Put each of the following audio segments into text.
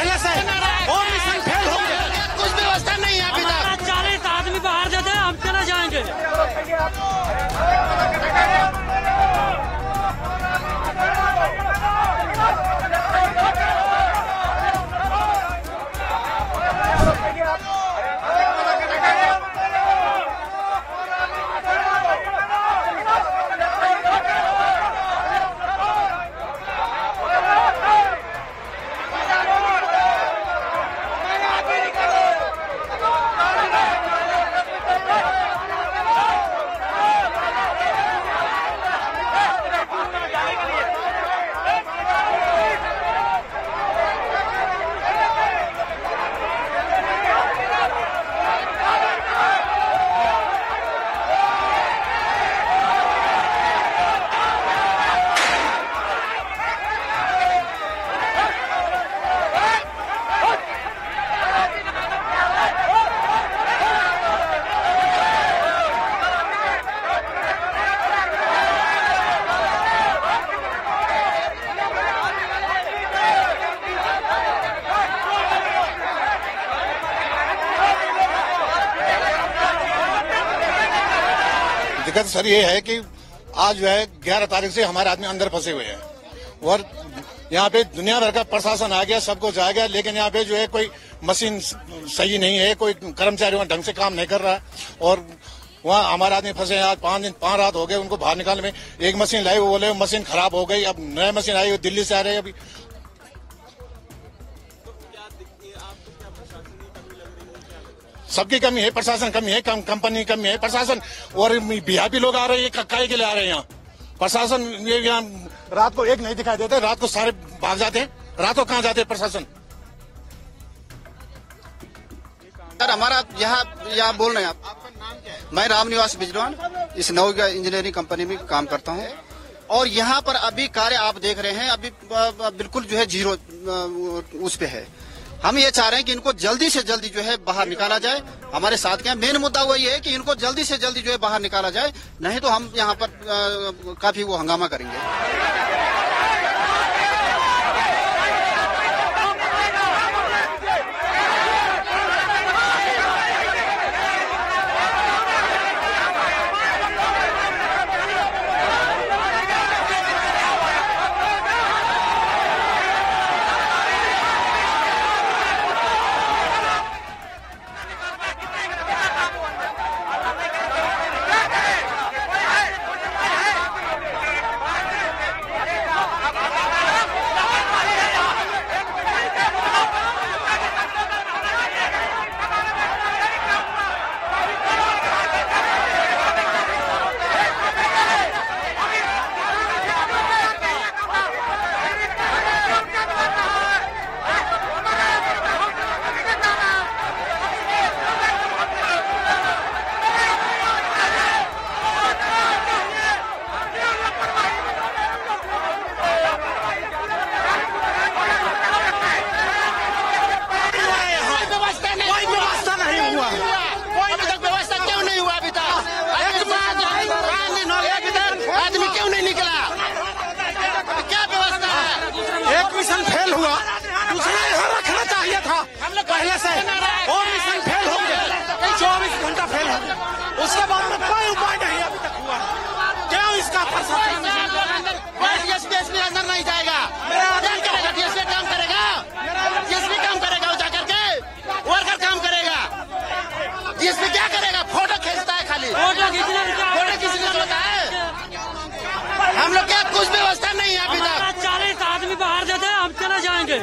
पहले से वो मिशन फेल हो गया, कुछ व्यवस्था नहीं है अभी तक। 40 आदमी बाहर दे दे, हम चले जाएंगे। दिक्कत सर ये है कि आज जो है 11 तारीख से हमारे आदमी अंदर फंसे हुए हैं और यहाँ पे दुनिया भर का प्रशासन आ गया, सब कुछ आ गया, लेकिन यहाँ पे जो है कोई मशीन सही नहीं है, कोई कर्मचारी वहाँ ढंग से काम नहीं कर रहा और वहाँ हमारे आदमी फंसे हैं। आज 5 रात हो गए उनको बाहर निकालने में। एक मशीन लाई, वो बोले मशीन खराब हो गई, अब नया मशीन आई, वो दिल्ली से आ रहे हैं। अभी सबकी कमी है, प्रशासन कमी है, कंपनी की कमी है, प्रशासन और वीआईपी लोग आ रहे हैं, कक्काई के लिए आ रहे हैं यहाँ। प्रशासन ये यहाँ रात को एक नहीं दिखाई देते, रात को सारे भाग जाते हैं। रात को कहाँ जाते हैं प्रशासन? सर हमारा यहाँ बोल रहे हैं आप। आपका नाम क्या है? मैं रामनिवास बिजरवान इस नवयुगा इंजीनियरिंग कंपनी में काम करता हूँ और यहाँ पर अभी कार्य आप देख रहे हैं अभी बिल्कुल जो है जीरो उस पे है। हम ये चाह रहे हैं कि इनको जल्दी से जल्दी जो है बाहर निकाला जाए। हमारे साथ क्या मेन मुद्दा वही है कि इनको जल्दी से जल्दी जो है बाहर निकाला जाए, नहीं तो हम यहाँ पर काफी वो हंगामा करेंगे। मिशन फेल हुआ, दूसरा यहाँ रखना चाहिए था। हम लोग पहले से वो मिशन फेल हो गया, 24 घंटा फेल हो गया, उसके बाद में कोई उपाय नहीं अभी तक हुआ। क्यों इसका प्रशासन अंदर नहीं जाएगा? डीएसपी काम करेगा, डीएसपी काम करेगा, वो जाकर के वर्कर काम करेगा। डीएसपी क्या करेगा? फोटो खींचता है, खाली फोटो खींचने का होता है। हम लोग क्या कुछ व्यवस्था नहीं है अभी तक। 40 आदमी बाहर दे दे, हम चले जाएंगे।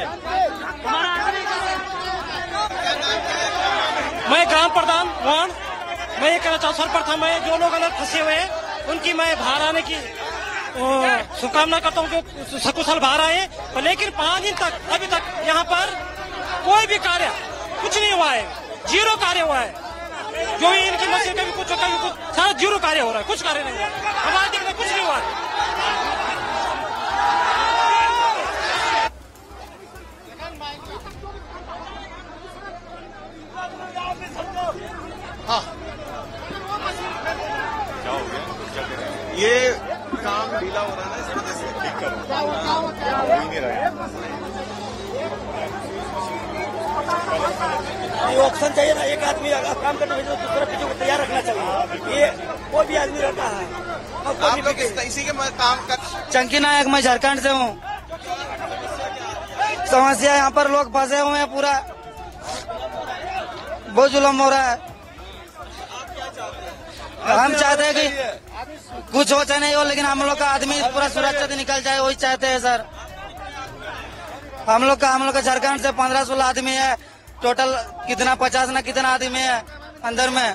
मैं ग्राम प्रधान वार्ड, मैं ये कहना चाहता हूँ सरपंच, मैं जो लोग अलग फंसे हुए हैं उनकी मैं बाहर आने की शुभकामना करता हूँ, जो सकुशल बाहर आए। लेकिन 5 दिन तक अभी तक यहाँ पर कोई भी कार्य कुछ नहीं हुआ है, जीरो कार्य हुआ है। जो भी इनकी मशीन कभी कुछ सारा जीरो कार्य हो रहा है, कुछ कार्य नहीं हुआ है। हमारे दिन में कुछ नहीं हुआ है। हाँ, क्या हो गया? ये काम ढीला हो रहा है ना, इस वजह से ठीक करो। हो ही नहीं रहा है। ये ऑप्शन चाहिए ना, एक आदमी अगर काम करने में दूसरा पीछे को तैयार रखना चाहिए। ये कोई भी आदमी रहता है। आप लोग इसी के काम कर। चंकी नायक, मैं झारखंड से हूँ। समस्या यहाँ पर लोग फंसे हुए हैं, पूरा बहुत जुल्म हो रहा है। हम चाहते हैं कि कुछ हो चाहे नहीं हो, लेकिन हम लोग का आदमी पूरा सुरक्षित निकल जाए, वही चाहते हैं सर। हम लोग का झारखंड से 15-16 आदमी है टोटल, कितना 50 ना कितना आदमी है अंदर में।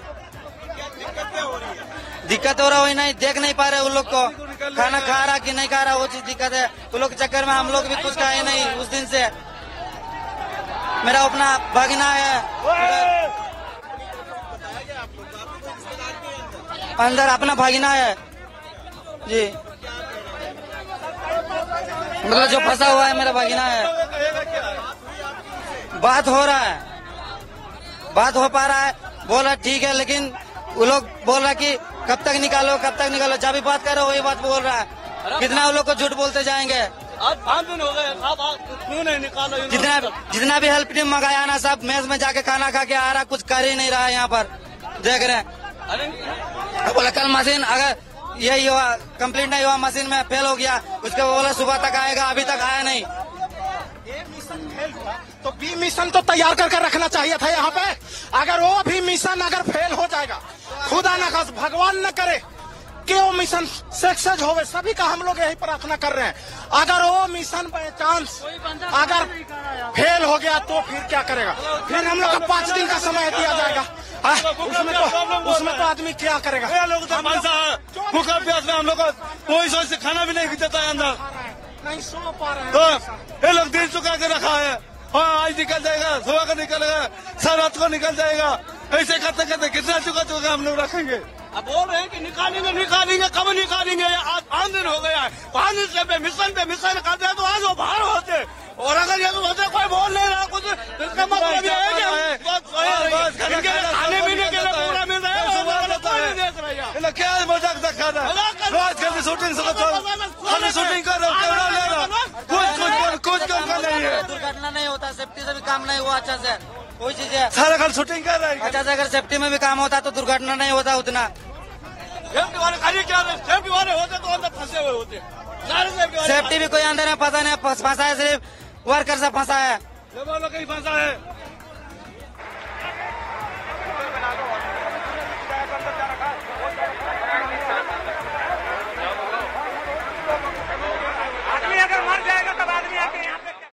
दिक्कत हो रहा, वही नहीं देख नहीं पा रहे उन लोग को, खाना खा रहा कि नहीं खा रहा, वो चीज दिक्कत है। उन लोग के चक्कर में हम लोग भी कुछ खाए नहीं उस दिन से। मेरा अपना भगना है अंदर, अपना भगना है जी, मतलब जो फंसा हुआ है मेरा भगना है। बात हो रहा है, बात हो पा रहा है, बोल रहा ठीक है, लेकिन वो लोग बोल रहा कि कब तक निकालो कब तक निकालो। जब भी बात कर रहे हो वही बात बोल रहा है। कितना वो लोग को झूठ बोलते जाएंगे। आज 5 दिन हो गए, क्यों नहीं निकालो? जितना भी हेल्प टीम मंगाया ना, सब मेज में जाके खाना खा के आ रहा, कुछ कर ही नहीं रहा है। यहाँ पर देख रहे हैं, बोला कल मशीन अगर यही हुआ, कंप्लीट नहीं हुआ, मशीन में फेल हो गया, उसके बोला सुबह तक आएगा, अभी तक आया नहीं। तो बी मिशन तो तैयार करके रखना चाहिए था यहाँ पे। अगर वो भी मिशन अगर फेल हो जाएगा, खुदा न खास भगवान न करे कि वो मिशन सक्सेस होवे, सभी का हम लोग यही प्रार्थना कर रहे हैं। अगर वो मिशन बाय चांस अगर फेल हो गया तो फिर क्या करेगा? फिर हम लोग को 5 दिन का समय दिया जाएगा। उसमें तो आदमी क्या करेगा? लोग तो भूखा प्यास में हम लोग को कोई सोच से खाना भी नहीं देता है अंदर, नहीं सो पा रहे हैं। तो ये लोग दिन चुका के रखा है। हाँ, आज निकल जाएगा, सुबह का निकलेगा, सारा रात को निकल जाएगा। ऐसे करते करते कितना चुका हम लोग रखेंगे? अब बोल रहे हैं कि निकालेंगे, कब निकालेंगे? आज 5 दिन हो गया है, 5 दिन से मिशन करते हैं, तो आज वो बाहर होते। और अगर ये होते कोई बोल नहीं रहा कुछ, इसका मतलब ये है कि खाने पीने के लिए पूरा मिल रहा है, क्या मजाक दिखा रहा है? रोज कभी शूटिंग शूटिंग कर रहा, कुछ कम का नहीं है। दुर्घटना नहीं होता, सेफ्टी से भी काम नहीं हुआ अच्छा से, कोई चीज है। सारा कल शूटिंग कर रहा है अच्छा से अगर सेफ्टी में भी काम होता तो दुर्घटना नहीं होता उतना। सेफ्टी वाले खाली क्या सेफ्टी वाले होते तो अंदर फंसे हुए होते। सेफ्टी भी कोई अंदर है, फंसा नहीं, फंसा है सिर्फ वर्कर से फंसा है। कहीं फंसा है।